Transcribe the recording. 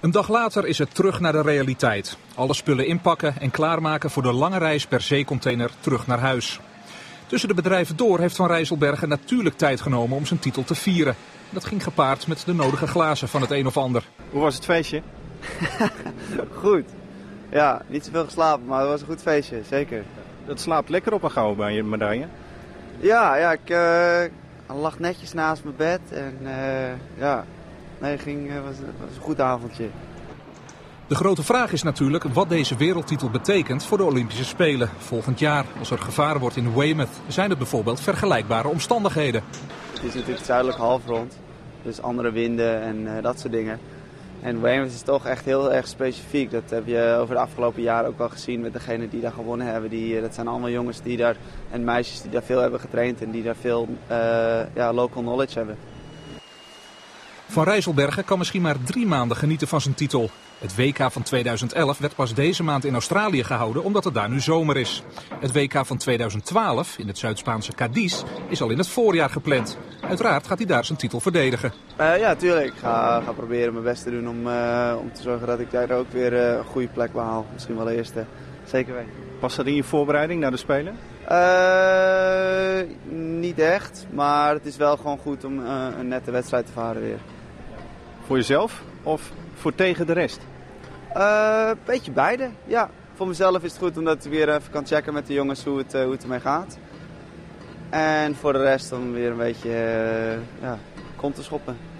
Een dag later is het terug naar de realiteit. Alle spullen inpakken en klaarmaken voor de lange reis per zeecontainer terug naar huis. Tussen de bedrijven door heeft Van Rijsselbergen natuurlijk tijd genomen om zijn titel te vieren. Dat ging gepaard met de nodige glazen van het een of ander. Hoe was het feestje? Goed. Ja, niet zoveel geslapen, maar het was een goed feestje, zeker. Dat slaapt lekker op een gouden medaille. Ja, ik lag netjes naast mijn bed en het was een goed avondje. De grote vraag is natuurlijk wat deze wereldtitel betekent voor de Olympische Spelen. Volgend jaar, als er gevaren wordt in Weymouth, zijn het bijvoorbeeld vergelijkbare omstandigheden. Het is natuurlijk het zuidelijk halfrond, dus andere winden en dat soort dingen. En Weymouth is toch echt heel erg specifiek. Dat heb je over de afgelopen jaren ook al gezien met degenen die daar gewonnen hebben. Dat zijn allemaal jongens die daar, en meisjes die daar veel hebben getraind en die daar veel local knowledge hebben. Van Rijsselbergen kan misschien maar 3 maanden genieten van zijn titel. Het WK van 2011 werd pas deze maand in Australië gehouden omdat het daar nu zomer is. Het WK van 2012 in het Zuid-Spaanse Cadiz is al in het voorjaar gepland. Uiteraard gaat hij daar zijn titel verdedigen. Ja, tuurlijk. Ik ga proberen mijn best te doen om te zorgen dat ik daar ook weer een goede plek behaal. Misschien wel de eerste. Zeker weten. Past dat in je voorbereiding naar de Spelen? Niet echt, maar het is wel gewoon goed om een nette wedstrijd te varen weer. Voor jezelf of voor tegen de rest? Een beetje beide, ja. Voor mezelf is het goed omdat ik weer even kan checken met de jongens hoe het ermee gaat. En voor de rest om weer een beetje kont te schoppen.